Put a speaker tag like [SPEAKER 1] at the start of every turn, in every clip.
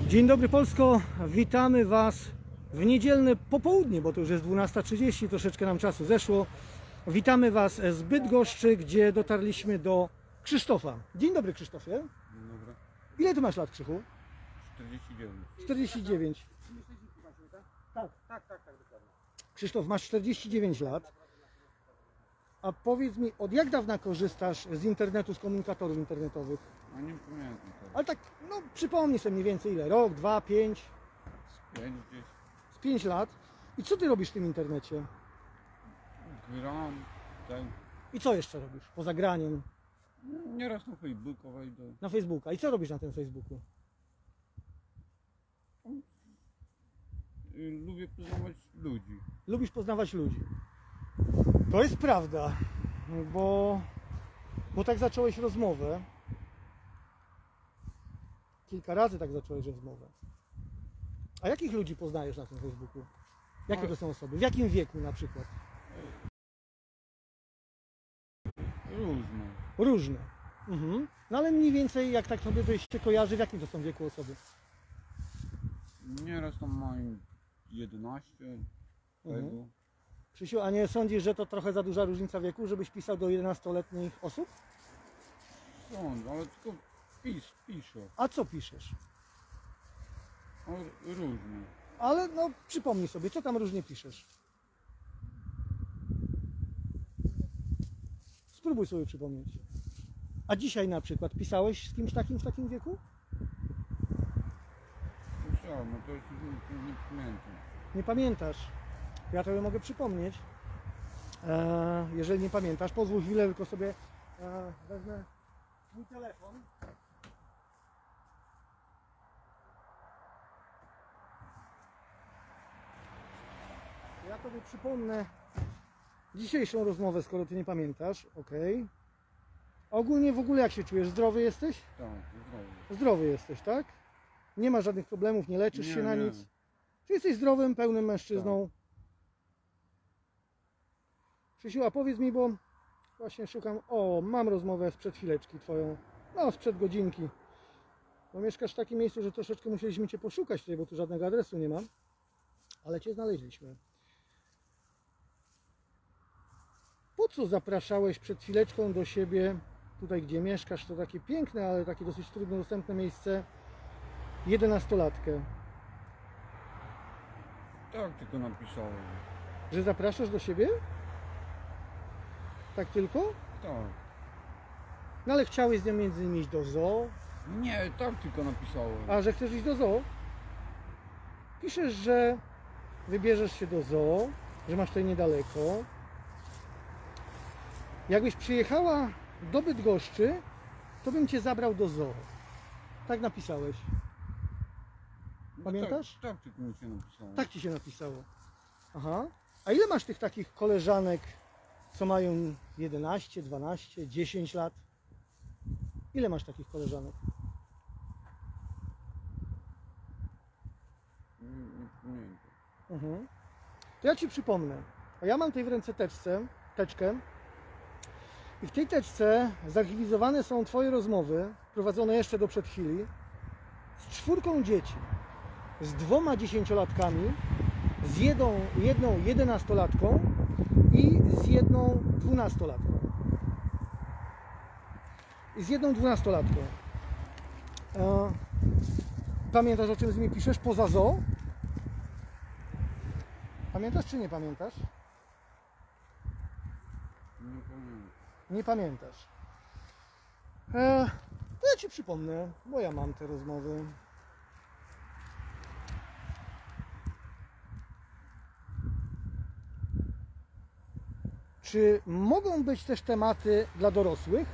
[SPEAKER 1] Dzień dobry Polsko, witamy Was w niedzielne popołudnie, bo to już jest 12:30, troszeczkę nam czasu zeszło. Witamy Was z Bydgoszczy, gdzie dotarliśmy do Krzysztofa. Dzień dobry Krzysztofie.
[SPEAKER 2] Dzień dobry.
[SPEAKER 1] Ile Ty masz lat, Krzychu?
[SPEAKER 2] 49.
[SPEAKER 1] 49. Tak, dokładnie. Krzysztof, masz 49 lat. A powiedz mi, od jak dawna korzystasz z internetu, z komunikatorów internetowych?
[SPEAKER 2] A nie pamiętam teraz.
[SPEAKER 1] Ale tak, no przypomnij sobie mniej więcej ile? Rok, 2, 5?
[SPEAKER 2] Z 5 gdzieś.
[SPEAKER 1] Z 5 lat. I co Ty robisz w tym internecie?
[SPEAKER 2] Gram, tak.
[SPEAKER 1] I co jeszcze robisz poza graniem?
[SPEAKER 2] Nieraz na Facebooka wejdę.
[SPEAKER 1] Na Facebooka. I co robisz na tym Facebooku?
[SPEAKER 2] Lubię poznawać ludzi.
[SPEAKER 1] Lubisz poznawać ludzi. To jest prawda, bo tak zacząłeś rozmowę. Kilka razy tak zacząłeś rozmowę. A jakich ludzi poznajesz na tym Facebooku? Jakie to są osoby? W jakim wieku na przykład?
[SPEAKER 2] Różne.
[SPEAKER 1] Różne. No ale mniej więcej, jak tak sobie to się kojarzy, w jakim to są wieku osoby?
[SPEAKER 2] Nieraz tam mają 11 tego.
[SPEAKER 1] Krzysiu, a nie sądzisz, że to trochę za duża różnica wieku, żebyś pisał do 11-letnich osób?
[SPEAKER 2] Sądzę, ale tylko piszę.
[SPEAKER 1] A co piszesz?
[SPEAKER 2] Różne.
[SPEAKER 1] Ale no przypomnij sobie, co tam różnie piszesz. Spróbuj sobie przypomnieć. A dzisiaj na przykład pisałeś z kimś takim w takim wieku?
[SPEAKER 2] Musiałem, no to już nie pamiętam.
[SPEAKER 1] Nie pamiętasz. Ja tobie mogę przypomnieć. Jeżeli nie pamiętasz, pozwól chwilę, tylko sobie wezmę mój telefon. Ja tobie przypomnę dzisiejszą rozmowę, skoro ty nie pamiętasz. Ok. Ogólnie w ogóle jak się czujesz? Zdrowy jesteś?
[SPEAKER 2] Tak, zdrowie.
[SPEAKER 1] Zdrowy jesteś, tak? Nie masz żadnych problemów, nie leczysz się na nic? Czy jesteś zdrowym, pełnym mężczyzną? Tak. Krzysiu, a powiedz mi, bo właśnie szukam... O, mam rozmowę sprzed chwileczki twoją. No, sprzed godzinki. Bo mieszkasz w takim miejscu, że troszeczkę musieliśmy cię poszukać tutaj, bo tu żadnego adresu nie mam. Ale cię znaleźliśmy. Po co zapraszałeś przed chwileczką do siebie, tutaj gdzie mieszkasz, to takie piękne, ale takie dosyć trudno dostępne miejsce, 11-latkę?
[SPEAKER 2] Tak, tylko napisałem.
[SPEAKER 1] Że zapraszasz do siebie? Tak tylko?
[SPEAKER 2] Tak.
[SPEAKER 1] No ale chciałeś z nią między innymi iść do zoo?
[SPEAKER 2] Nie, tak tylko napisałem.
[SPEAKER 1] A że chcesz iść do zoo? Piszesz, że wybierzesz się do zoo, że masz tutaj niedaleko. Jakbyś przyjechała do Bydgoszczy, to bym cię zabrał do zoo. Tak napisałeś. Pamiętasz?
[SPEAKER 2] No tak tylko mi się napisało.
[SPEAKER 1] Tak ci się napisało. Aha. A ile masz tych takich koleżanek, co mają 11, 12, 10 lat? Ile masz takich koleżanek?
[SPEAKER 2] Nie pamiętam.
[SPEAKER 1] To ja ci przypomnę. A ja mam tutaj w ręce teczkę. I w tej teczce zarchiwizowane są twoje rozmowy, prowadzone jeszcze do przed chwili, z 4 dzieci. Z 2 10-latkami, z jedną 11-latką i z jedną 12-latką. Pamiętasz, o czym z nimi piszesz poza zoo? Pamiętasz czy nie pamiętasz?
[SPEAKER 2] Nie pamiętam.
[SPEAKER 1] Nie pamiętasz. To ja ci przypomnę, bo ja mam te rozmowy. Czy mogą być też tematy dla dorosłych?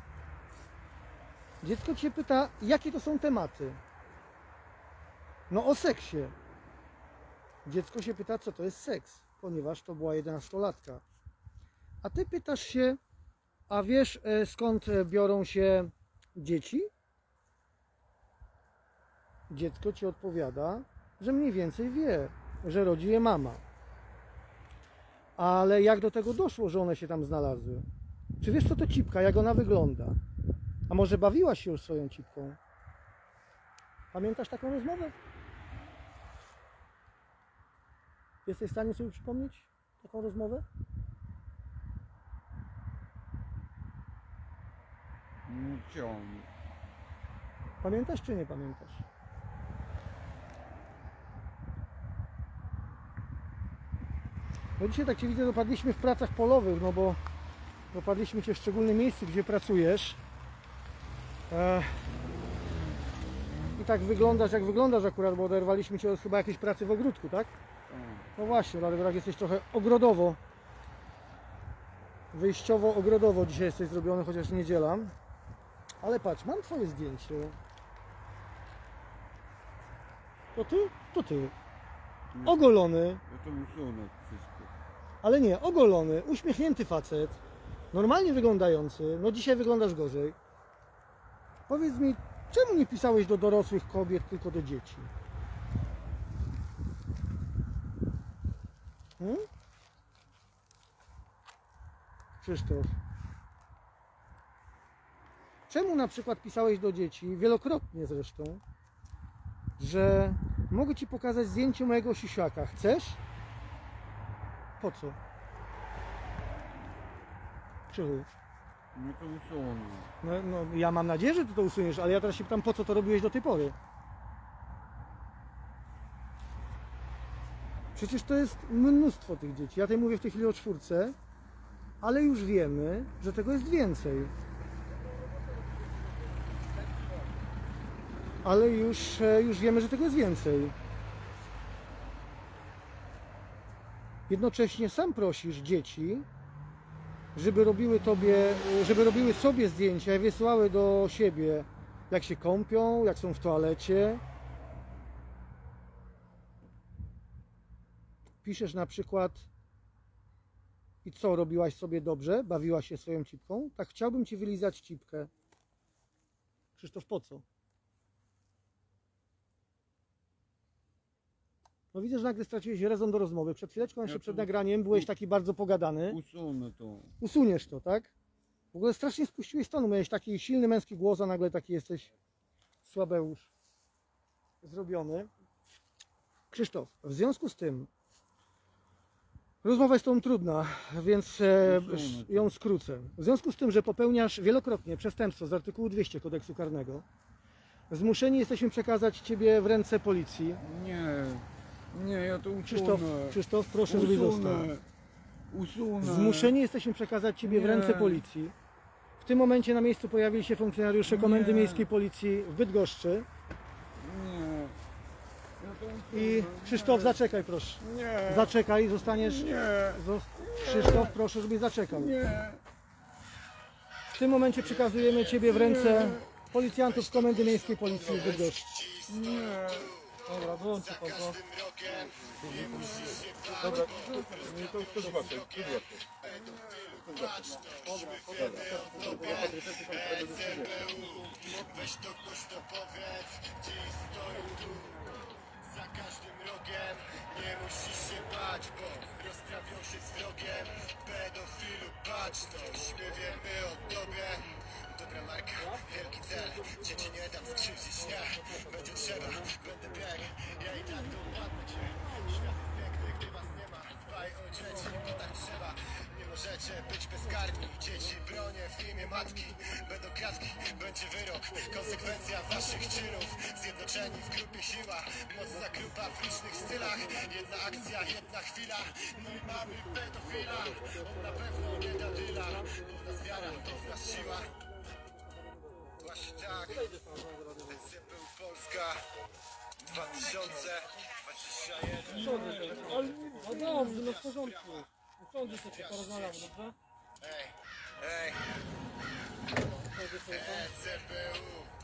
[SPEAKER 1] Dziecko cię pyta, jakie to są tematy? No o seksie. Dziecko się pyta, co to jest seks, ponieważ to była 11-latka. A ty pytasz się, a wiesz, skąd biorą się dzieci? Dziecko ci odpowiada, że mniej więcej wie, że rodzi je mama. Ale jak do tego doszło, że one się tam znalazły? Czy wiesz, co to cipka, jak ona wygląda? A może bawiłaś się już swoją cipką? Pamiętasz taką rozmowę? Jesteś w stanie sobie przypomnieć taką rozmowę?
[SPEAKER 2] Ciągle.
[SPEAKER 1] Pamiętasz czy nie pamiętasz? No dzisiaj tak Cię widzę, dopadliśmy w pracach polowych, no bo dopadliśmy Cię w szczególnym miejscu, gdzie pracujesz. I tak wyglądasz, jak wyglądasz akurat, bo oderwaliśmy Cię od chyba jakiejś pracy w ogródku, tak? No właśnie, dlatego tak jesteś trochę ogrodowo, wyjściowo ogrodowo dzisiaj jesteś zrobiony, chociaż niedziela. Ale patrz, mam Twoje zdjęcie. To Ty? To Ty. Ogolony.
[SPEAKER 2] Ja to usunę wszystko.
[SPEAKER 1] Ale nie, ogolony, uśmiechnięty facet, normalnie wyglądający, no dzisiaj wyglądasz gorzej. Powiedz mi, czemu nie pisałeś do dorosłych kobiet, tylko do dzieci? Krzysztof. Czemu na przykład pisałeś do dzieci, wielokrotnie zresztą, że mogę Ci pokazać zdjęcie mojego sisiaka, chcesz? Po co? Krzychu.
[SPEAKER 2] No to usunę.
[SPEAKER 1] No, ja mam nadzieję, że Ty to usuniesz, ale ja teraz się pytam, po co to robiłeś do tej pory? Przecież to jest mnóstwo tych dzieci. Ja tutaj mówię w tej chwili o 4, ale już wiemy, że tego jest więcej. Ale już wiemy, że tego jest więcej. Jednocześnie sam prosisz dzieci, żeby robiły sobie zdjęcia i wysyłały do siebie, jak się kąpią, jak są w toalecie. Piszesz na przykład: i co, robiłaś sobie dobrze? Bawiłaś się swoją cipką? Tak, chciałbym Ci wylizać cipkę. Krzysztof, po co? No widzę, że nagle straciłeś rezon do rozmowy. Przed chwileczką, jeszcze przed nagraniem, byłeś taki bardzo pogadany.
[SPEAKER 2] Usunę to.
[SPEAKER 1] Usuniesz to, tak? W ogóle strasznie spuściłeś tonu. Miałeś taki silny męski głos, a nagle taki jesteś słabeusz zrobiony. Krzysztof, w związku z tym rozmowa jest z Tobą trudna, więc ją skrócę. W związku z tym, że popełniasz wielokrotnie przestępstwo z artykułu 200 Kodeksu Karnego, zmuszeni jesteśmy przekazać Ciebie w ręce policji.
[SPEAKER 2] Nie, ja to usunę.
[SPEAKER 1] Krzysztof, proszę, żebyś został.
[SPEAKER 2] Usunę.
[SPEAKER 1] Zmuszeni jesteśmy przekazać Ciebie w ręce policji. W tym momencie na miejscu pojawili się funkcjonariusze Komendy Miejskiej Policji w Bydgoszczy.
[SPEAKER 2] Nie. Ja to usunę.
[SPEAKER 1] I Krzysztof, zaczekaj proszę.
[SPEAKER 2] Nie.
[SPEAKER 1] Zaczekaj, zostaniesz...
[SPEAKER 2] Nie.
[SPEAKER 1] Krzysztof, proszę, żebyś zaczekał.
[SPEAKER 2] Nie.
[SPEAKER 1] W tym momencie przekazujemy Ciebie w ręce policjantów z Komendy Miejskiej Policji w Bydgoszczy.
[SPEAKER 2] Nie.
[SPEAKER 1] Dobra, wyłączę pan to.
[SPEAKER 2] Dobra, to zobaczę.
[SPEAKER 3] Weź to głośno powiedz, gdzie stoją tu. Za każdym rogiem nie musisz się bać, bo rozprawią się z wrogiem. Pedofilu baczność, my wiemy o tobie. Dobra marka, wielki cel, dzieci nie dam skrzywdzić, nie. Będzie trzeba, będę biegł, ja i tak dopadnę cię. Świat jest piękny, gdy was nie ma. Dbaj o dzieci, bo tak trzeba. Nie możecie być bezkarni. Dzieci bronię w imię matki. Będą kratki, będzie wyrok. Konsekwencja waszych czynów. Zjednoczeni w grupie siła. Mocna grupa w licznych stylach. Jedna akcja, jedna chwila. No i mamy pedofila. On na pewno nie da dyla. Bo w nas wiara, to w nas siła. Właśnie tak. SCPU Polska 2021.
[SPEAKER 1] No dobrze, no w porządku. Usiądzie sobie, porozmawiamy, dobrze?
[SPEAKER 3] Ej, ej. SCPU